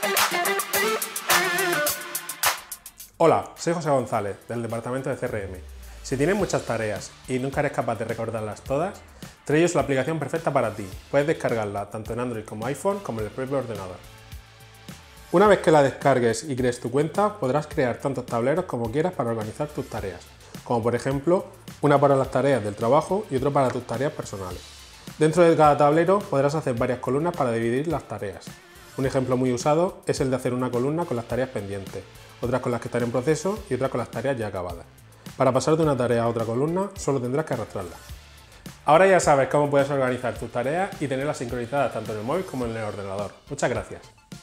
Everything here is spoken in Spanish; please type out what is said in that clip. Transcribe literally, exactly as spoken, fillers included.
Hola, soy José González, del departamento de C R M. Si tienes muchas tareas y nunca eres capaz de recordarlas todas, Trello es la aplicación perfecta para ti. Puedes descargarla tanto en Android como iPhone como en el propio ordenador. Una vez que la descargues y crees tu cuenta, podrás crear tantos tableros como quieras para organizar tus tareas, como por ejemplo, una para las tareas del trabajo y otro para tus tareas personales. Dentro de cada tablero podrás hacer varias columnas para dividir las tareas. Un ejemplo muy usado es el de hacer una columna con las tareas pendientes, otras con las que están en proceso y otras con las tareas ya acabadas. Para pasar de una tarea a otra columna solo tendrás que arrastrarla. Ahora ya sabes cómo puedes organizar tus tareas y tenerlas sincronizadas tanto en el móvil como en el ordenador. Muchas gracias.